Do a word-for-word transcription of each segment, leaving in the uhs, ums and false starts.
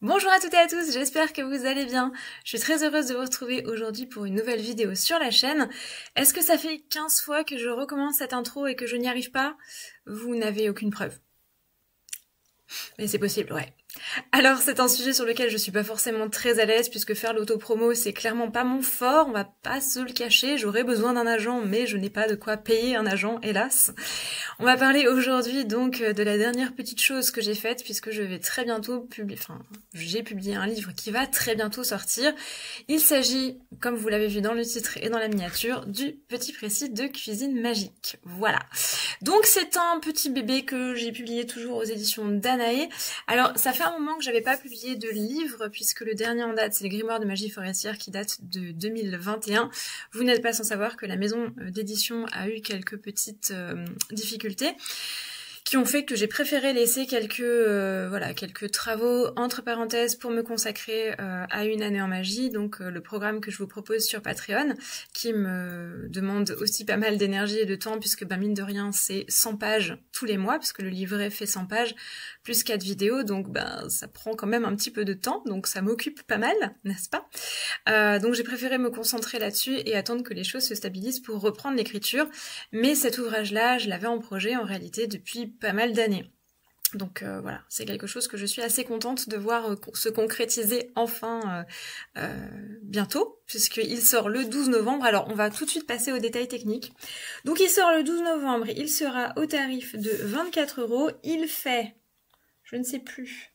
Bonjour à toutes et à tous, j'espère que vous allez bien. Je suis très heureuse de vous retrouver aujourd'hui pour une nouvelle vidéo sur la chaîne. Est-ce que ça fait quinze fois que je recommence cette intro et que je n'y arrive pas? Vous n'avez aucune preuve. Mais c'est possible, ouais. Alors c'est un sujet sur lequel je suis pas forcément très à l'aise puisque faire l'autopromo c'est clairement pas mon fort, on va pas se le cacher, j'aurais besoin d'un agent mais je n'ai pas de quoi payer un agent hélas. On va parler aujourd'hui donc de la dernière petite chose que j'ai faite puisque je vais très bientôt publier, enfin j'ai publié un livre qui va très bientôt sortir. Il s'agit, comme vous l'avez vu dans le titre et dans la miniature, du petit précis de cuisine magique. Voilà. Donc c'est un petit bébé que j'ai publié toujours aux éditions Danae. Alors ça fait un moment que j'avais pas publié de livre puisque le dernier en date c'est le Grimoire de magie forestière qui date de deux mille vingt et un. Vous n'êtes pas sans savoir que la maison d'édition a eu quelques petites euh, difficultés qui ont fait que j'ai préféré laisser quelques euh, voilà quelques travaux entre parenthèses pour me consacrer euh, à une année en magie, donc euh, le programme que je vous propose sur Patreon, qui me demande aussi pas mal d'énergie et de temps, puisque ben, mine de rien c'est cent pages tous les mois, puisque le livret fait cent pages, plus quatre vidéos, donc ben ça prend quand même un petit peu de temps, donc ça m'occupe pas mal, n'est-ce pas? euh, Donc j'ai préféré me concentrer là-dessus et attendre que les choses se stabilisent pour reprendre l'écriture, mais cet ouvrage-là, je l'avais en projet en réalité depuis pas mal d'années. Donc euh, voilà, c'est quelque chose que je suis assez contente de voir euh, se concrétiser enfin euh, euh, bientôt, puisqu'il sort le douze novembre. Alors on va tout de suite passer aux détails techniques. Donc il sort le douze novembre, il sera au tarif de vingt-quatre euros, il fait, je ne sais plus,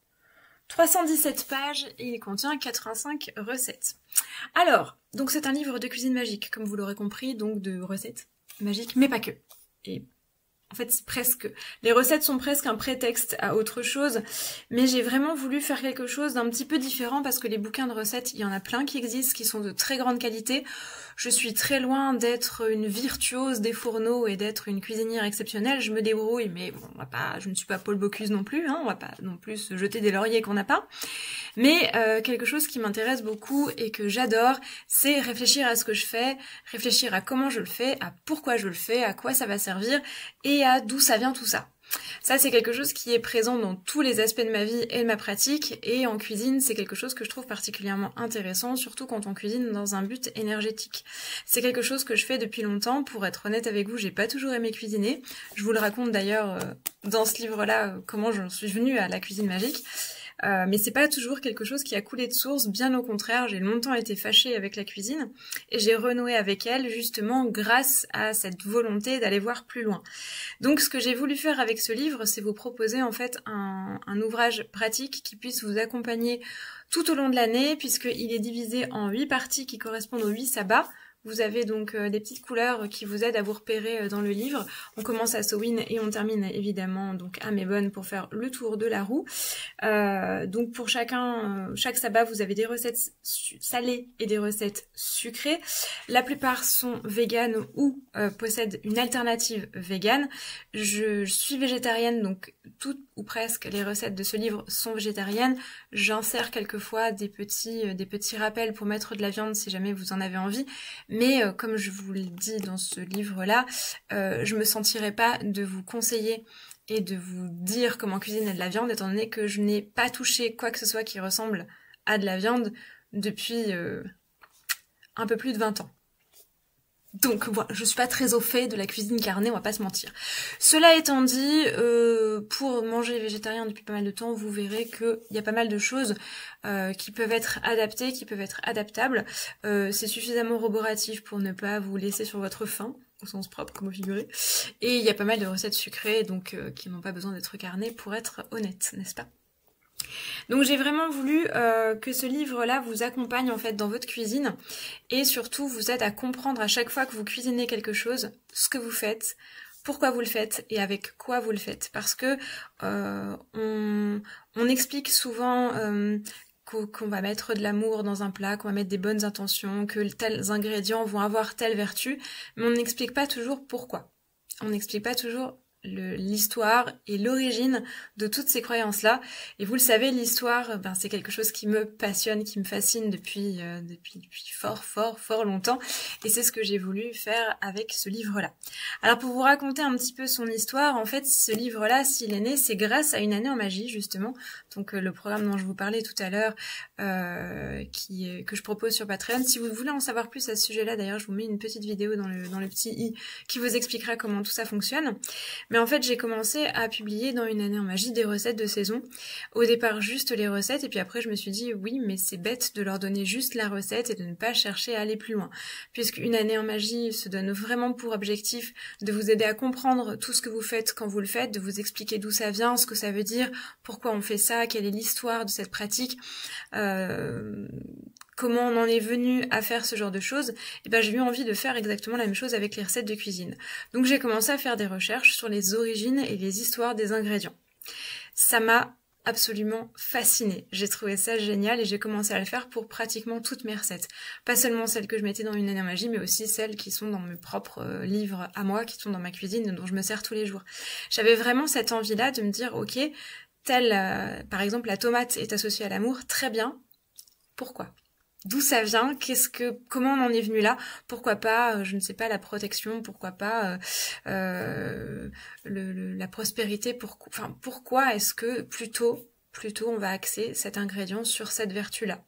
trois cent dix-sept pages et il contient quatre-vingt-cinq recettes. Alors, donc c'est un livre de cuisine magique, comme vous l'aurez compris, donc de recettes magiques, mais pas que. Et en fait, c'est presque, les recettes sont presque un prétexte à autre chose, mais j'ai vraiment voulu faire quelque chose d'un petit peu différent parce que les bouquins de recettes, il y en a plein qui existent, qui sont de très grande qualité. Je suis très loin d'être une virtuose des fourneaux et d'être une cuisinière exceptionnelle. Je me débrouille, mais bon, on va pas, je ne suis pas Paul Bocuse non plus, hein, on va pas non plus se jeter des lauriers qu'on n'a pas. Mais euh, quelque chose qui m'intéresse beaucoup et que j'adore, c'est réfléchir à ce que je fais, réfléchir à comment je le fais, à pourquoi je le fais, à quoi ça va servir et à d'où ça vient tout ça. Ça, c'est quelque chose qui est présent dans tous les aspects de ma vie et de ma pratique, et en cuisine, c'est quelque chose que je trouve particulièrement intéressant, surtout quand on cuisine dans un but énergétique. C'est quelque chose que je fais depuis longtemps, pour être honnête avec vous, j'ai pas toujours aimé cuisiner. Je vous le raconte d'ailleurs euh, dans ce livre-là, euh, comment j'en suis venue à la cuisine magique. Euh, mais c'est pas toujours quelque chose qui a coulé de source, bien au contraire, j'ai longtemps été fâchée avec la cuisine et j'ai renoué avec elle justement grâce à cette volonté d'aller voir plus loin. Donc ce que j'ai voulu faire avec ce livre, c'est vous proposer en fait un, un ouvrage pratique qui puisse vous accompagner tout au long de l'année, puisqu'il est divisé en huit parties qui correspondent aux huit sabbats. Vous avez donc euh, des petites couleurs qui vous aident à vous repérer euh, dans le livre. On commence à Samhain et on termine évidemment donc à Mabon pour faire le tour de la roue. Euh, donc pour chacun, euh, chaque sabbat, vous avez des recettes salées et des recettes sucrées. La plupart sont véganes ou euh, possèdent une alternative végane. Je, je suis végétarienne, donc toutes ou presque les recettes de ce livre sont végétariennes. J'insère quelquefois des petits, euh, des petits rappels pour mettre de la viande si jamais vous en avez envie. Mais euh, comme je vous le dis dans ce livre-là, euh, je me sentirais pas de vous conseiller et de vous dire comment cuisiner de la viande, étant donné que je n'ai pas touché quoi que ce soit qui ressemble à de la viande depuis euh, un peu plus de vingt ans. Donc voilà, je suis pas très au fait de la cuisine carnée, on va pas se mentir. Cela étant dit, euh, pour manger végétarien depuis pas mal de temps, vous verrez qu'il y a pas mal de choses euh, qui peuvent être adaptées, qui peuvent être adaptables. Euh, c'est suffisamment roboratif pour ne pas vous laisser sur votre faim, au sens propre comme au figuré. Et il y a pas mal de recettes sucrées, donc euh, qui n'ont pas besoin d'être carnées pour être honnête, n'est-ce pas ? Donc j'ai vraiment voulu euh, que ce livre-là vous accompagne en fait dans votre cuisine et surtout vous aide à comprendre à chaque fois que vous cuisinez quelque chose, ce que vous faites, pourquoi vous le faites et avec quoi vous le faites. Parce que euh, on, on explique souvent euh, qu'on va mettre de l'amour dans un plat, qu'on va mettre des bonnes intentions, que tels ingrédients vont avoir telle vertu, mais on n'explique pas toujours pourquoi. On n'explique pas toujours l'histoire et l'origine de toutes ces croyances-là. Et vous le savez, l'histoire, ben, c'est quelque chose qui me passionne, qui me fascine depuis, euh, depuis, depuis fort, fort, fort longtemps. Et c'est ce que j'ai voulu faire avec ce livre-là. Alors pour vous raconter un petit peu son histoire, en fait, ce livre-là, s'il est né, c'est grâce à une année en magie, justement. Donc euh, le programme dont je vous parlais tout à l'heure, euh, qui que je propose sur Patreon. Si vous voulez en savoir plus à ce sujet-là, d'ailleurs, je vous mets une petite vidéo dans le, dans le petit i qui vous expliquera comment tout ça fonctionne. Mais en fait, j'ai commencé à publier dans une année en magie des recettes de saison. Au départ, juste les recettes, et puis après, je me suis dit, oui, mais c'est bête de leur donner juste la recette et de ne pas chercher à aller plus loin. Puisqu'une année en magie se donne vraiment pour objectif de vous aider à comprendre tout ce que vous faites quand vous le faites, de vous expliquer d'où ça vient, ce que ça veut dire, pourquoi on fait ça, quelle est l'histoire de cette pratique, euh, comment on en est venu à faire ce genre de choses. Et ben j'ai eu envie de faire exactement la même chose avec les recettes de cuisine. Donc j'ai commencé à faire des recherches sur les origines et les histoires des ingrédients. Ça m'a absolument fascinée. J'ai trouvé ça génial et j'ai commencé à le faire pour pratiquement toutes mes recettes. Pas seulement celles que je mettais dans une année en magie, mais aussi celles qui sont dans mes propres euh, livres à moi, qui sont dans ma cuisine, dont je me sers tous les jours. J'avais vraiment cette envie-là de me dire, ok, telle, euh, par exemple, la tomate est associée à l'amour, très bien. Pourquoi ? D'où ça vient? Qu'est-ce que, comment on en est venu là? Pourquoi pas, euh, je ne sais pas, la protection? Pourquoi pas euh, euh, le, le, la prospérité? Pour, enfin, pourquoi est-ce que plutôt, plutôt on va axer cet ingrédient sur cette vertu-là?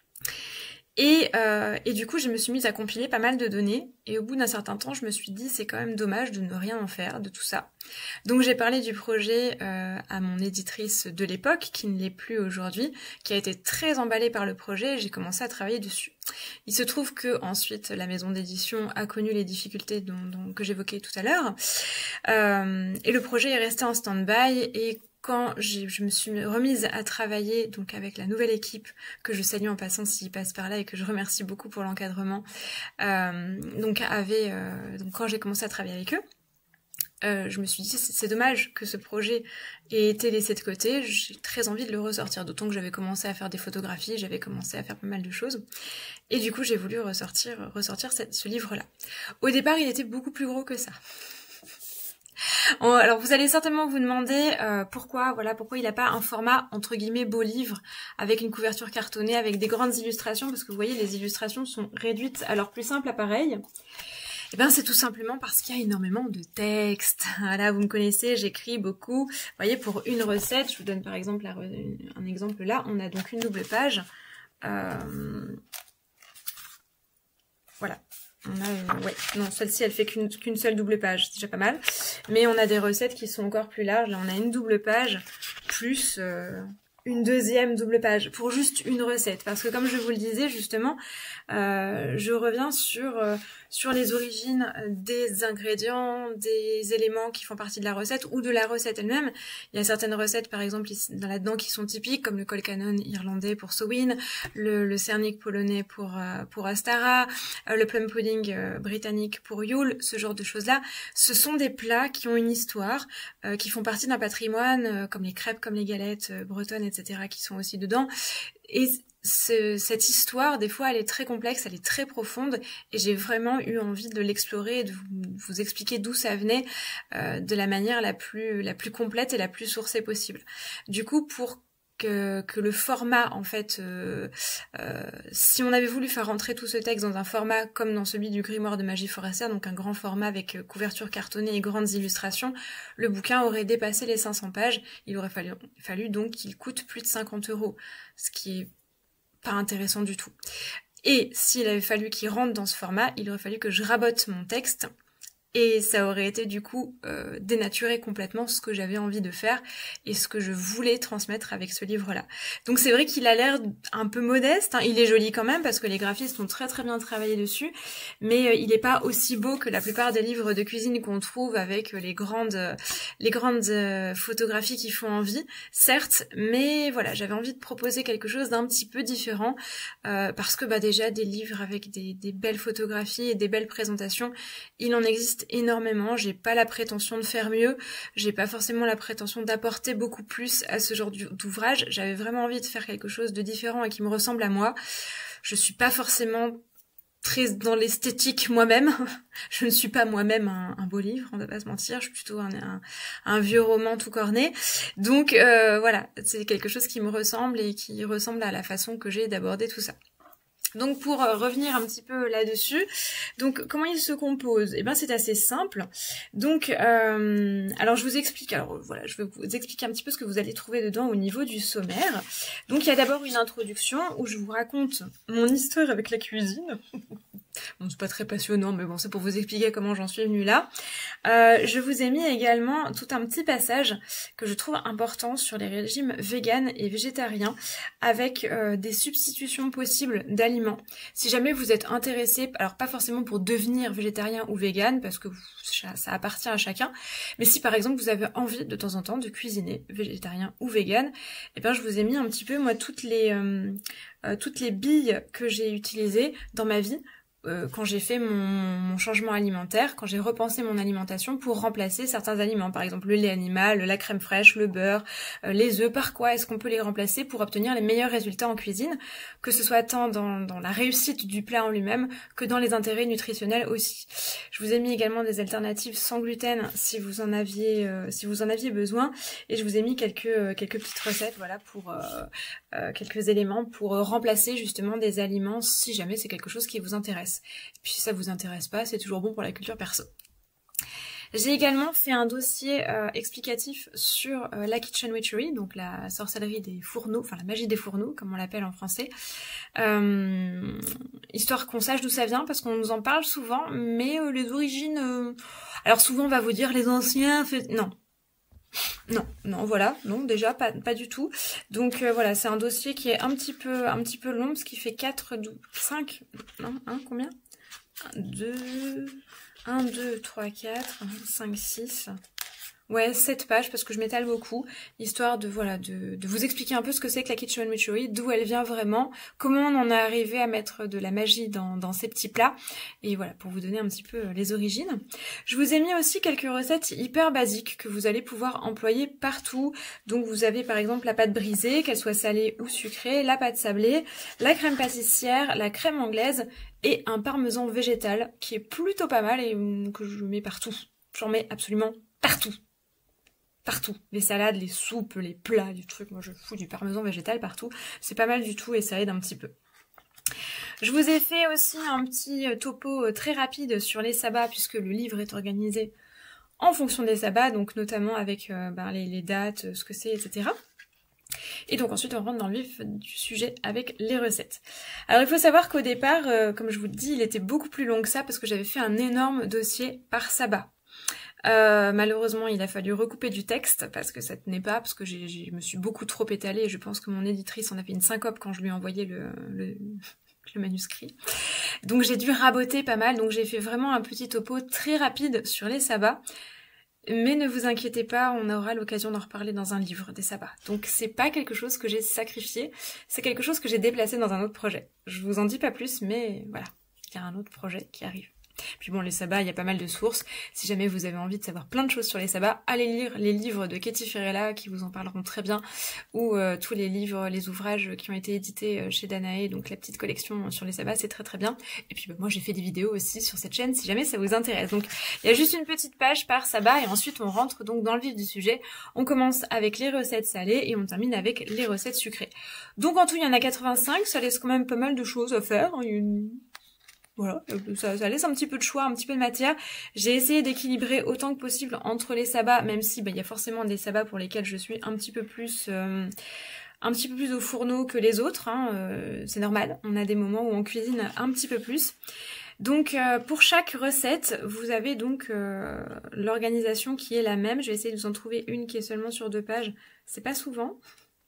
Et, euh, et du coup, je me suis mise à compiler pas mal de données. Et au bout d'un certain temps, je me suis dit, c'est quand même dommage de ne rien en faire de tout ça. Donc j'ai parlé du projet euh, à mon éditrice de l'époque, qui ne l'est plus aujourd'hui, qui a été très emballée par le projet, et j'ai commencé à travailler dessus. Il se trouve que ensuite la maison d'édition a connu les difficultés dont, dont, que j'évoquais tout à l'heure, euh, et le projet est resté en stand-by, et quand je me suis remise à travailler donc avec la nouvelle équipe, que je salue en passant s'ils passent par là et que je remercie beaucoup pour l'encadrement, euh, donc, avait, euh, donc quand j'ai commencé à travailler avec eux, Euh, je me suis dit c'est dommage que ce projet ait été laissé de côté, j'ai très envie de le ressortir, d'autant que j'avais commencé à faire des photographies, j'avais commencé à faire pas mal de choses, et du coup j'ai voulu ressortir, ressortir cette, ce livre-là. Au départ il était beaucoup plus gros que ça. Alors vous allez certainement vous demander euh, pourquoi, voilà, pourquoi il n'a pas un format entre guillemets beau livre avec une couverture cartonnée, avec des grandes illustrations, parce que vous voyez les illustrations sont réduites à leur plus simple appareil. Eh bien, c'est tout simplement parce qu'il y a énormément de texte. Voilà, vous me connaissez, j'écris beaucoup. Vous voyez, pour une recette, je vous donne par exemple la, un exemple là, on a donc une double page. Euh, voilà. On a, euh, ouais, non, celle-ci, elle fait qu'une qu'une seule double page, c'est déjà pas mal. Mais on a des recettes qui sont encore plus larges. Là, on a une double page plus... Euh, une deuxième double page pour juste une recette, parce que comme je vous le disais justement, euh, je reviens sur euh, sur les origines des ingrédients, des éléments qui font partie de la recette ou de la recette elle-même. Il y a certaines recettes par exemple là-dedans qui sont typiques, comme le colcanon irlandais pour Samhain, le, le cernic polonais pour euh, pour Astara, euh, le plum pudding euh, britannique pour Yule, ce genre de choses-là. Ce sont des plats qui ont une histoire, euh, qui font partie d'un patrimoine, euh, comme les crêpes, comme les galettes euh, bretonnes, et cetera, qui sont aussi dedans. Et ce, cette histoire, des fois, elle est très complexe, elle est très profonde, et j'ai vraiment eu envie de l'explorer et de vous, vous expliquer d'où ça venait euh, de la manière la plus, la plus complète et la plus sourcée possible. Du coup, pour que, que le format, en fait, euh, euh, si on avait voulu faire rentrer tout ce texte dans un format comme dans celui du Grimoire de magie forestière, donc un grand format avec couverture cartonnée et grandes illustrations, le bouquin aurait dépassé les cinq cents pages. Il aurait fallu, fallu donc qu'il coûte plus de cinquante euros, ce qui est pas intéressant du tout. Et s'il avait fallu qu'il rentre dans ce format, il aurait fallu que je rabote mon texte, et ça aurait été du coup euh, dénaturer complètement ce que j'avais envie de faire et ce que je voulais transmettre avec ce livre-là. Donc c'est vrai qu'il a l'air un peu modeste, hein. Il est joli quand même parce que les graphistes ont très très bien travaillé dessus, mais euh, il n'est pas aussi beau que la plupart des livres de cuisine qu'on trouve avec les grandes, euh, les grandes euh, photographies qui font envie, certes, mais voilà, j'avais envie de proposer quelque chose d'un petit peu différent euh, parce que bah déjà des livres avec des, des belles photographies et des belles présentations, il en existe énormément. J'ai pas la prétention de faire mieux, j'ai pas forcément la prétention d'apporter beaucoup plus à ce genre d'ouvrage. J'avais vraiment envie de faire quelque chose de différent et qui me ressemble à moi. Je suis pas forcément très dans l'esthétique moi-même. Je ne suis pas moi-même un, un beau livre, on ne va pas se mentir, je suis plutôt un, un, un vieux roman tout corné. Donc euh, voilà, c'est quelque chose qui me ressemble et qui ressemble à la façon que j'ai d'aborder tout ça. Donc pour euh, revenir un petit peu là-dessus, donc comment il se compose? Eh ben c'est assez simple. Donc euh, alors je vous explique. Alors voilà, je vais vous expliquer un petit peu ce que vous allez trouver dedans au niveau du sommaire. Donc il y a d'abord une introduction où je vous raconte mon histoire avec la cuisine. Bon, c'est pas très passionnant, mais bon, c'est pour vous expliquer comment j'en suis venue là. Euh, je vous ai mis également tout un petit passage que je trouve important sur les régimes véganes et végétariens avec euh, des substitutions possibles d'aliments. Si jamais vous êtes intéressé, alors pas forcément pour devenir végétarien ou végane, parce que ça, ça appartient à chacun, mais si par exemple vous avez envie de temps en temps de cuisiner végétarien ou végane, eh bien je vous ai mis un petit peu, moi, toutes les, euh, euh, toutes les billes que j'ai utilisées dans ma vie, quand j'ai fait mon, mon changement alimentaire, quand j'ai repensé mon alimentation pour remplacer certains aliments, par exemple le lait animal, la crème fraîche, le beurre, euh, les œufs, par quoi est-ce qu'on peut les remplacer pour obtenir les meilleurs résultats en cuisine, que ce soit tant dans, dans la réussite du plat en lui-même que dans les intérêts nutritionnels aussi. Je vous ai mis également des alternatives sans gluten si vous en aviez, euh, si vous en aviez besoin, et je vous ai mis quelques, euh, quelques petites recettes, voilà, pour euh, euh, quelques éléments pour euh, remplacer justement des aliments si jamais c'est quelque chose qui vous intéresse. Et puis si ça vous intéresse pas, c'est toujours bon pour la culture perso. J'ai également fait un dossier euh, explicatif sur euh, la kitchen witchery, donc la sorcellerie des fourneaux, enfin la magie des fourneaux, comme on l'appelle en français. Euh, histoire qu'on sache d'où ça vient, parce qu'on nous en parle souvent, mais euh, les origines... Euh... Alors souvent on va vous dire les anciens... Fait... Non. Non, non, voilà, non, déjà, pas, pas du tout. Donc euh, voilà, c'est un dossier qui est un petit peu, un petit peu long, parce qu'il fait quatre, cinq, non, un, combien deux, un, deux, trois, quatre, cinq, six... Ouais, sept pages, parce que je m'étale beaucoup, histoire de voilà de, de vous expliquer un peu ce que c'est que la kitchen witchery, d'où elle vient vraiment, comment on en est arrivé à mettre de la magie dans, dans ces petits plats, et voilà, pour vous donner un petit peu les origines. Je vous ai mis aussi quelques recettes hyper basiques que vous allez pouvoir employer partout. Donc vous avez par exemple la pâte brisée, qu'elle soit salée ou sucrée, la pâte sablée, la crème pâtissière, la crème anglaise, et un parmesan végétal, qui est plutôt pas mal, et que je mets partout. J'en mets absolument partout. Partout. Les salades, les soupes, les plats, du truc. Moi, je fous du parmesan végétal partout. C'est pas mal du tout et ça aide un petit peu. Je vous ai fait aussi un petit topo très rapide sur les sabbats puisque le livre est organisé en fonction des sabbats, donc notamment avec euh, ben, les, les dates, ce que c'est, et cetera. Et donc ensuite on rentre dans le vif du sujet avec les recettes. Alors il faut savoir qu'au départ, euh, comme je vous le dis, il était beaucoup plus long que ça parce que j'avais fait un énorme dossier par sabbat. Euh, malheureusement, il a fallu recouper du texte parce que ça tenait pas, parce que j'ai, je me suis beaucoup trop étalée et je pense que mon éditrice en a fait une syncope quand je lui ai envoyé le, le, le manuscrit. Donc j'ai dû raboter pas mal, donc j'ai fait vraiment un petit topo très rapide sur les sabbats. Mais ne vous inquiétez pas, on aura l'occasion d'en reparler dans un livre des sabbats. Donc c'est pas quelque chose que j'ai sacrifié, c'est quelque chose que j'ai déplacé dans un autre projet. Je vous en dis pas plus, mais voilà, il y a un autre projet qui arrive. Puis bon, les sabbats, il y a pas mal de sources. Si jamais vous avez envie de savoir plein de choses sur les sabbats, allez lire les livres de Katie Ferrella qui vous en parleront très bien, ou euh, tous les livres, les ouvrages qui ont été édités chez Danae, donc la petite collection sur les sabbats, c'est très très bien. Et puis bah, moi j'ai fait des vidéos aussi sur cette chaîne si jamais ça vous intéresse. Donc il y a juste une petite page par sabbat et ensuite on rentre donc dans le vif du sujet. On commence avec les recettes salées et on termine avec les recettes sucrées. Donc en tout il y en a quatre-vingt-cinq, ça laisse quand même pas mal de choses à faire. Une... Voilà, ça, ça laisse un petit peu de choix, un petit peu de matière. J'ai essayé d'équilibrer autant que possible entre les sabbats, même si bah, y a forcément des sabbats pour lesquels je suis un petit peu plus euh, un petit peu plus au fourneau que les autres. Hein, euh, c'est normal, on a des moments où on cuisine un petit peu plus. Donc euh, pour chaque recette, vous avez donc euh, l'organisation qui est la même. Je vais essayer de vous en trouver une qui est seulement sur deux pages. C'est pas souvent.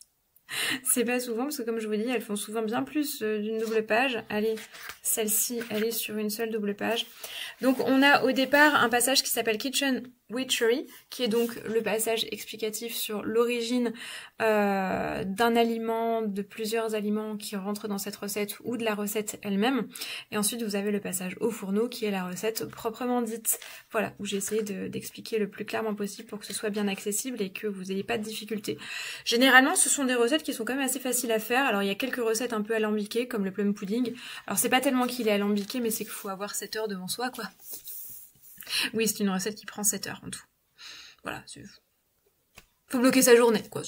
C'est pas souvent parce que comme je vous dis, elles font souvent bien plus d'une double page. Allez, celle-ci, elle est sur une seule double page. Donc on a au départ un passage qui s'appelle Kitchen Witchery, qui est donc le passage explicatif sur l'origine euh, d'un aliment, de plusieurs aliments qui rentrent dans cette recette ou de la recette elle-même. Et ensuite vous avez le passage au fourneau qui est la recette proprement dite. Voilà, où j'ai essayé de, d'expliquer le plus clairement possible pour que ce soit bien accessible et que vous n'ayez pas de difficultés. Généralement ce sont des recettes recettes qui sont quand même assez faciles à faire. Alors il y a quelques recettes un peu alambiquées comme le plum pudding. Alors c'est pas tellement qu'il est alambiqué, mais c'est qu'il faut avoir sept heures devant soi quoi. Oui, c'est une recette qui prend sept heures en tout. Voilà, c'est... faut bloquer sa journée quoi.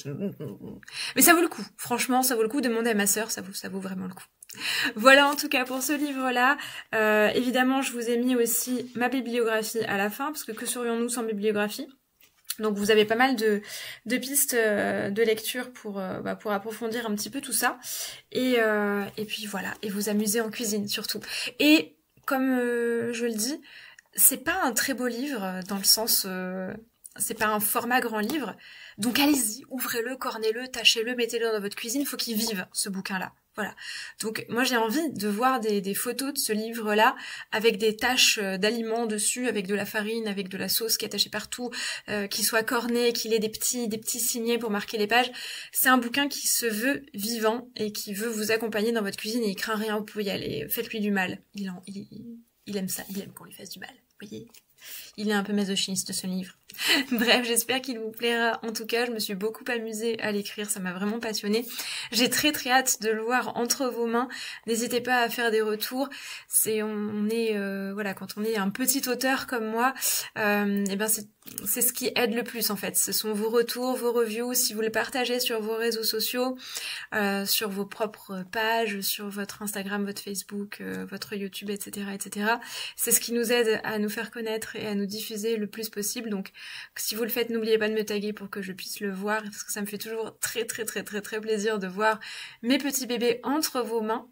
Mais ça vaut le coup, franchement ça vaut le coup. Demandez à ma sœur, ça vaut, ça vaut vraiment le coup. Voilà en tout cas pour ce livre-là. Euh, évidemment, je vous ai mis aussi ma bibliographie à la fin, parce que que serions-nous sans bibliographie? Donc vous avez pas mal de, de pistes euh, de lecture pour, euh, bah, pour approfondir un petit peu tout ça. Et, euh, et puis voilà, et vous amuser en cuisine surtout. Et comme euh, je le dis, c'est pas un très beau livre dans le sens... Euh, c'est pas un format grand livre. Donc allez-y, ouvrez-le, cornez-le, tachez-le, mettez-le dans votre cuisine. Il faut qu'il vive, ce bouquin-là. Voilà. Donc moi j'ai envie de voir des, des photos de ce livre-là avec des taches d'aliments dessus, avec de la farine, avec de la sauce qui est attachée partout, euh, qui soit corné, qu'il ait des petits, des petits signets pour marquer les pages. C'est un bouquin qui se veut vivant et qui veut vous accompagner dans votre cuisine et il craint rien, vous pouvez y aller. Faites-lui du mal. Il, en, il, il aime ça, il aime qu'on lui fasse du mal. Vous voyez ? Il est un peu masochiste ce livre. Bref, j'espère qu'il vous plaira. En tout cas, je me suis beaucoup amusée à l'écrire, ça m'a vraiment passionnée. J'ai très très hâte de le voir entre vos mains. N'hésitez pas à faire des retours. C'est on est euh, voilà, quand on est un petit auteur comme moi, euh, et ben c'est c'est ce qui aide le plus en fait. Ce sont vos retours, vos reviews, si vous les partagez sur vos réseaux sociaux, euh, sur vos propres pages, sur votre Instagram, votre Facebook, euh, votre YouTube, et cetera, et cetera. C'est ce qui nous aide à nous faire connaître et à nous diffuser le plus possible. Donc si vous le faites, n'oubliez pas de me taguer pour que je puisse le voir, parce que ça me fait toujours très très très très très plaisir de voir mes petits bébés entre vos mains.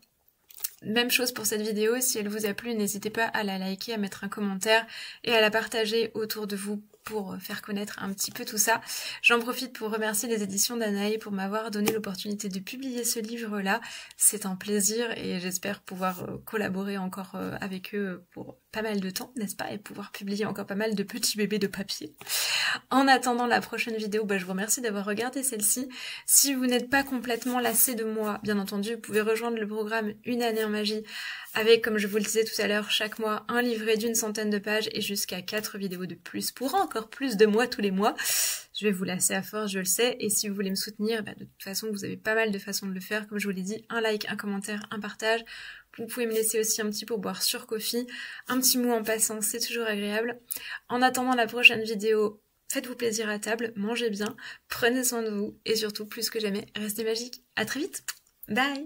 Même chose pour cette vidéo, si elle vous a plu, n'hésitez pas à la liker, à mettre un commentaire et à la partager autour de vous pour faire connaître un petit peu tout ça. J'en profite pour remercier les éditions Danae pour m'avoir donné l'opportunité de publier ce livre-là. C'est un plaisir et j'espère pouvoir collaborer encore avec eux pour pas mal de temps, n'est-ce pas? Et pouvoir publier encore pas mal de petits bébés de papier. En attendant la prochaine vidéo, bah, je vous remercie d'avoir regardé celle-ci. Si vous n'êtes pas complètement lassé de moi, bien entendu, vous pouvez rejoindre le programme Une année en magie avec, comme je vous le disais tout à l'heure, chaque mois un livret d'une centaine de pages et jusqu'à quatre vidéos de plus pour encore plus de moi tous les mois. Je vais vous lasser à force, je le sais, et si vous voulez me soutenir, bah, de toute façon, vous avez pas mal de façons de le faire. Comme je vous l'ai dit, un like, un commentaire, un partage. Vous pouvez me laisser aussi un petit pourboire sur Ko-fi. Un petit mot en passant, c'est toujours agréable. En attendant la prochaine vidéo, faites-vous plaisir à table, mangez bien, prenez soin de vous, et surtout, plus que jamais, restez magique. À très vite. Bye!